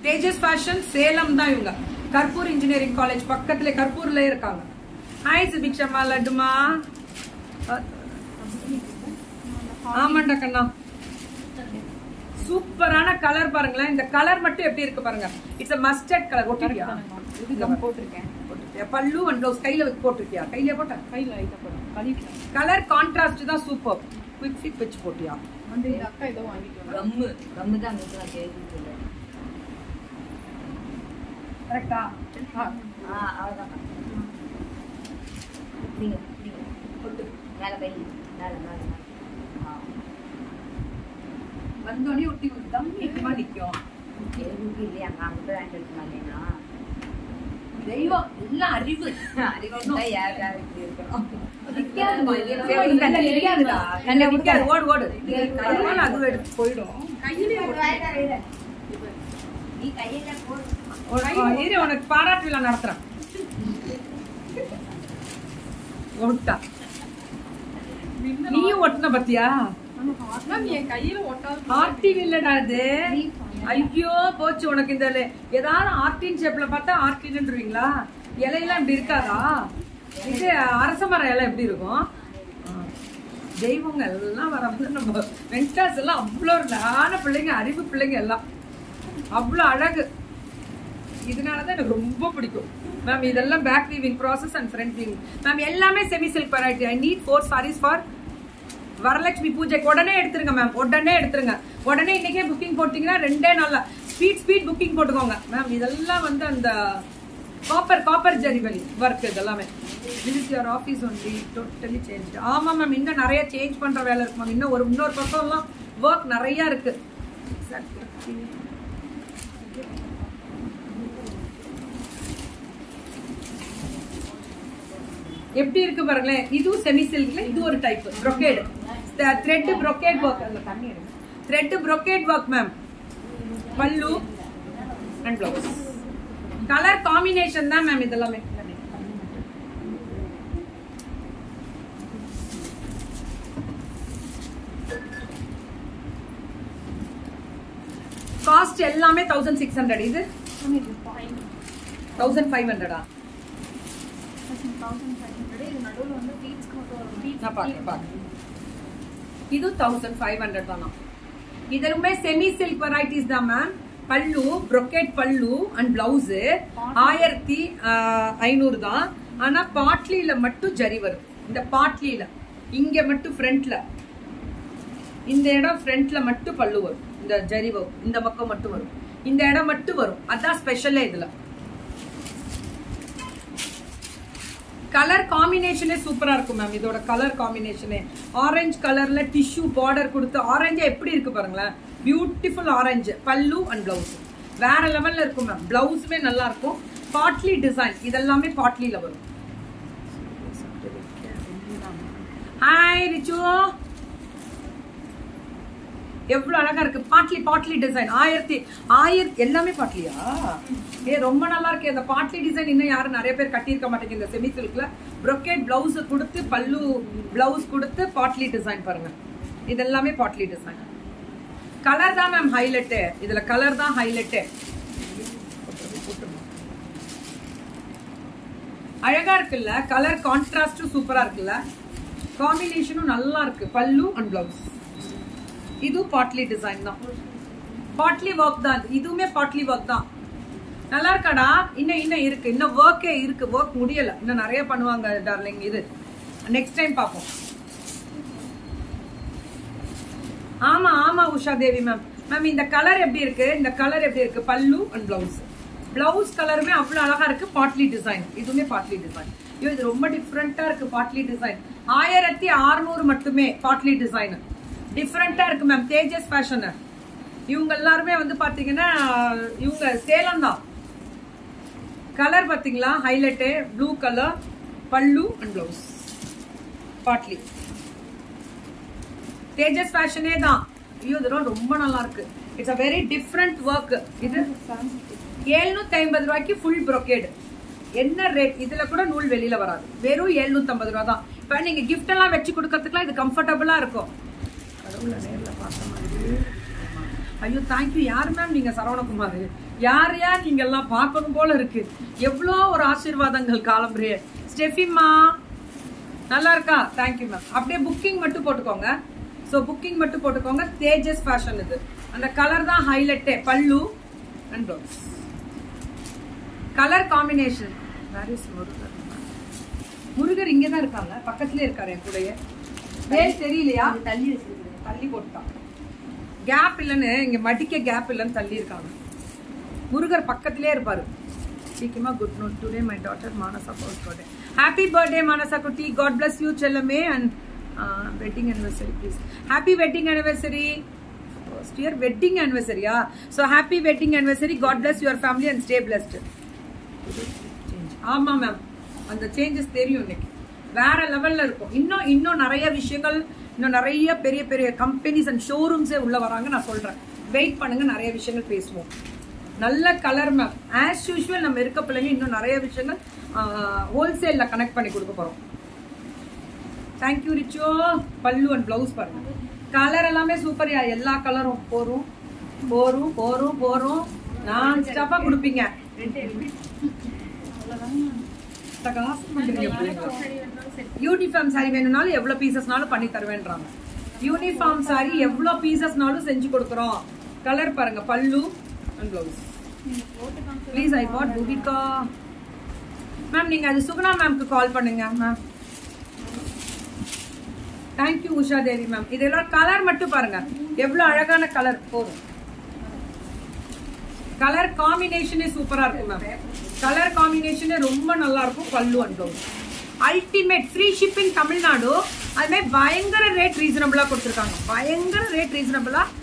தேஜஸ் fashion Salem தான் இவங்க. கற்பூர் engineering college பக்கத்துல கற்பூர்ல இருக்காங்க. ஹாய் சுபிக்ஷமா லட்டுமா. ஆமாண்டா கண்ணா. சூப்பரான கலர் பாருங்களேன். இந்த கலர் மட்டும் எப்படி இருக்கு பாருங்க. It's a mustard colour. ஓட்டிருக்கியா? போட்டிருக்கேன். பல்லு அண்ட் ப்ளவுஸ் கையில வச்சு போட்டிருக்கியா? கையில போட்ட? கையில ஐட்ட போறேன். கலர் கான்ட்ராஸ்ட் தான் சூப்பர். குயிக் ஃபிட் வச்சு போட்டியா? அந்த அக்கா ஏதோ வாங்கிட்டோம். கம்மு தான் அங்க கேக்குது. கரெக்ட்டா? அவ்வளவுதான். நீங்க போட்டு மேல கை மேல வந்தோடனே ஒட்டி தம் நீட்டமா நிக்கும். எதுக்கு இல்லையா? நான் ஹேண்டில் பண்ணேனா தெய்வம் எல்லாம் அறிவு அறிவுண்டா யார் இப்படி இருக்கணும். ஓடு அது எடுத்து போயிடும். நீ கையில போடு. உனக்கு பாராட்டு விழா நடத்துறேன். ஒட்டா நீயும் ஒட்டின பத்தியா? இல்லடா அது. ஐயோ போச்சு உனக்கு. இந்த ஏதாவது ஆர்டின் ஷேப்ல பார்த்தா ஆர்டின்ன்றீங்களா? இலையெல்லாம் இப்படி இருக்காதா? இது அரச மரம் இலை எப்படி இருக்கும்? தெய்வங்க எல்லாம் வர நம்ம வெங்கடாஸ் எல்லாம் அவ்வளோ நான பிள்ளைங்க, அறிவு பிள்ளைங்க எல்லாம் அவ்வளோ அழகு. இதனாலதான் எனக்கு ரொம்ப பிடிக்கும் மேம். இதெல்லாம் back weaving process and front weaving ma'am. எல்லாமே semi silk variety. I need 4 sarees for Varalakshmi பூஜைக்கு. உடனே எடுத்துருங்க மேம். உடனே எடுத்துருங்க. உடனே இன்னைக்கே புக்கிங் போட்டீங்கன்னா 2 நாள்ல ஸ்பீட் புக்கிங் போட்டுக்கோங்க மேம். இதெல்லாம் வந்து அந்த காப்பர் ஜெரிவலி ஒர்க். இதெல்லாமே visit your office only totally change. ஆமா மேம். இன்னும் நிறைய சேஞ்ச் பண்ற வேலை இருக்கு மேம். இன்னும் இன்னொரு பக்கம் எல்லாம் ஒர்க் நிறைய இருக்கு. எப்படி இருக்கு பாருங்களேன். இதுவும் செமி சில்க்ல இது ஒரு type brocade thread brocade work. thread brocade work ma'am. பல்லு அண்ட் பிளவுஸ் கலர் காம்பினேஷன் தான் மேம். இதெல்லாமே காஸ்ட் எல்லாமே 1600. இது 1500. இது 1500 தானா? இதெல்லாம் செமி சில்க் வெரைட்டிஸ் தான் மேம். பல்லு brocade பல்லு அண்ட் பிளவுஸ் 1500 தான். ஆனா பாட்லில மட்டும் ஜரி வரும். இந்த பாட்லில இங்க மட்டும் ஃப்ரண்ட்ல இந்த இடம் ஃப்ரண்ட்ல மட்டும் பல்லு வரும். இந்த ஜரி வரும். இந்த பக்கம் மட்டும் வரும். இந்த இடம் மட்டும் வரும். அதான் ஸ்பெஷலே இதுல. கலர் காம்பினேஷனே சூப்பரா இருக்கும் மேம். இதோட கலர் காம்பினேஷனே ஆரஞ்சு கலர்ல டிஷ்யூ பார்டர் கொடுத்து ஆரஞ்சா எப்படி இருக்கு பாருங்களேன். Beautiful orange. பல்லு அண்ட் பிளவுஸ் வேற லெவல்ல இருக்கும் மேம். பிளவுஸுமே நல்லா இருக்கும். பாட்லி டிசைன் இதெல்லாமே பாட்லில வரும். ஹாய் ரிச்சு, எவ்வளவு அழகா இருக்கு. பாட்லி டிசைன் 1000 எல்லாமே பாட்லியா? ரொம்ப நல்லா இருக்கு. அந்த பாட்லி டிசைன் இன்னும் யாரும் நிறைய பேர் கட்டியிருக்க மாட்டேங்குது. இந்த செமி சில்க்ல brocade பிளவுஸ் கொடுத்து பல்லு பிளவுஸ் கொடுத்து பாட்லி டிசைன் பாருங்க. இதெல்லாமே பாட்லி டிசைன். கலர் தான் மேம் ஹைலைட். இதுல கலர் தான் ஹைலைட். அழகா இருக்குல்ல. கலர் கான்ட்ராஸ்டும் சூப்பரா இருக்குல்ல. காம்பினேஷனும் நல்லா இருக்கு. பல்லு அண்ட் பிளவுஸ். இது பாட்லி டிசைன் தான். பாட்லி ஒர்க் தான். இதுவுமே பாட்லி ஒர்க் தான். நல்லா இருக்காடா. இன்னும் இருக்கு. இன்னும் ஒர்க்கே இருக்கு. ஒர்க் முடியல. இன்னும் நிறைய பண்ணுவாங்க டார்லிங். இது நெக்ஸ்ட் டைம் பார்ப்போம். ஆமா உஷா தேவி மேம். மேம் இந்த கலர் எப்படி இருக்கு? இந்த கலர் எப்படி இருக்கு? பல்லு அண்ட் பிளவுஸ். பிளவுஸ் கலருமே அவ்வளவு அழகா இருக்கு. பாட்லி டிசைன். இதுவுமே பாட்லி டிசைன். இது ரொம்ப டிஃப்ரெண்டா இருக்கு. பாட்லி டிசைன் 1600 மட்டுமே. பாட்லி டிசைன் டிஃப்ரெண்டா இருக்கு மேம். தேஜஸ் ஃபேஷன் இவங்க எல்லாருமே வந்து பாத்தீங்கன்னா இவங்க சேலம் தான். கலர் பாத்தீங்களா? Highlight blue colour. பல்லு அண்ட் பிளவுஸ் பாட்லி. தேஜஸ் ஃபேஷனே தான். இதெல்லாம் ரொம்ப நல்லா இருக்கு. It's a very different work. இது 750 ரூபாய்க்கு ஃபுல் brocade. என்ன ரேட்? இதுல கூட நூல் வெளியில வராது. வெறும் 750 ரூபாய் தான். இப்ப நீங்க கிஃப்ட் எல்லாம் வச்சு கொடுக்கறதுக்குலாம் இது கம்ஃபர்டபுளா இருக்கும். கடவுள நேர்ல பார்த்த மாதிரி. ஐயோ தேங்க்யூ. யார் மேம் நீங்க? சரவணகுமார். யார் யார் நீங்க எல்லாம் பார்க்கணும் போல இருக்கு. எவ்வளோ ஒரு ஆசீர்வாதங்கள் காலம்புரையே. ஸ்டெஃபிமா நல்லா இருக்கா? Thank you ma'am. அப்படியே புக்கிங் மட்டும் போட்டுக்கோங்க. ஸோ புக்கிங் மட்டும் போட்டுக்கோங்க. தேஜஸ் ஃபேஷன் இது. அந்த கலர் தான் ஹைலைட்டே. பல்லு and blouse colour combination. Where is Murugar? Murugar இங்கே தான் இருக்காங்க, பக்கத்துலேயே இருக்காரு என் கூடயே. வேல் தெரியலையா? தள்ளி வச்சிருக்கேன். தள்ளி போட்டுட்டான். கேப் இல்லைன்னு இங்க மடிக்க கேப் இல்லைன்னு தள்ளி இருக்காங்க. முருகர் பக்கத்திலே இருப்பாரு. சீக்கிரமா good note. Today my daughter Manasa first birthday. Happy birthday Manasa குட்டி. காட் பிளஸ் யூ செல்லமே. And wedding anniversary please. Happy wedding anniversary. First year wedding anniversary-யா? So happy wedding anniversary. God bless your family and stay blessed. ஆமா ma'am, அந்த changes தெரியும். இன்னைக்கு வேற லெவல்ல இருக்கும். இன்னும் நிறைய விஷயங்கள், இன்னும் நிறைய பெரிய பெரிய கம்பெனிஸ் அண்ட் ஷோரூம்ஸே உள்ள வராங்க. நான் சொல்றேன், வெயிட் பண்ணுங்க, நிறைய விஷயங்கள் பேசுவோம். நல்ல கலர் மேம். ஆஸ் யூஷுவல் நம்ம இருக்க பிள்ளைங்க இன்னும் நிறைய விஷயங்கள் ஹோல்சேல்ல கனெக்ட் பண்ணி கொடுக்க போறோம். தேங்க்யூ ரிச்சோ. பல்லு அண்ட் பிளவுஸ் பாருங்க. கலர் எல்லாமே சூப்பர்யா. எல்லா கலரும் போரும் போரும் போரும் போரும் நான் ஸ்டாப்பா கொடுப்பீங்க. யூனிஃபார்ம் சாரி வேணும்னாலும் எவ்வளவு பீசஸ்னாலும் பண்ணி தருவேன்றாங்க. யூனிஃபார்ம் சாரி எவ்வளவு பீசஸ்னாலும் செஞ்சு கொடுக்குறோம். கலர் பாருங்க. பல்லு and blouse. Please I what Bhuvika ma'am. நீங்க அது சுகுணா மேம்க்கு கால் பண்ணுங்க ma'am. Thank you Usha Devi ma'am. இதெல்லாம் கலர் மட்டும் பாருங்க, எவ்வளவு அழகான கலர். போதும். கலர் காம்பினேஷனே சூப்பரா இருக்கும் மேம். கலர் காம்பினேஷனே ரொம்ப நல்லா இருக்கும். பல்லு and blouse ultimate. Free shipping Tamil Nadu. அதுமாதிரி பயங்கர ரேட் ரீசனபிளா கொடுத்துருக்காங்க. பயங்கர ரேட் ரீசனபிளா